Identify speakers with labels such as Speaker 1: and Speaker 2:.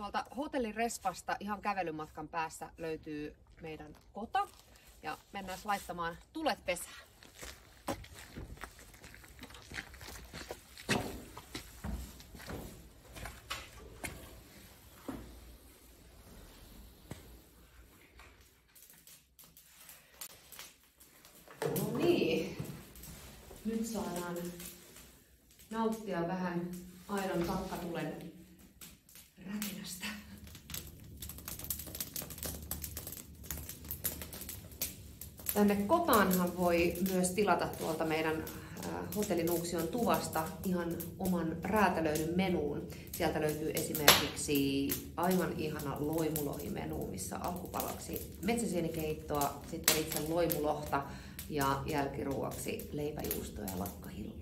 Speaker 1: Tuolta hotellin respasta ihan kävelymatkan päässä löytyy meidän kota ja mennään laittamaan tulet pesään. No niin, nyt saadaan nauttia vähän aidon takkatulen rätinästä. Tänne kotaanhan voi myös tilata tuolta meidän hotellin Nuuksion tuvasta ihan oman räätälöidyn menuun. Sieltä löytyy esimerkiksi aivan ihana loimulohimenu, missä alkupalaksi metsäsienikeittoa, sitten itse loimulohta ja jälkiruuaksi leipäjuustoa ja lakkahilloa.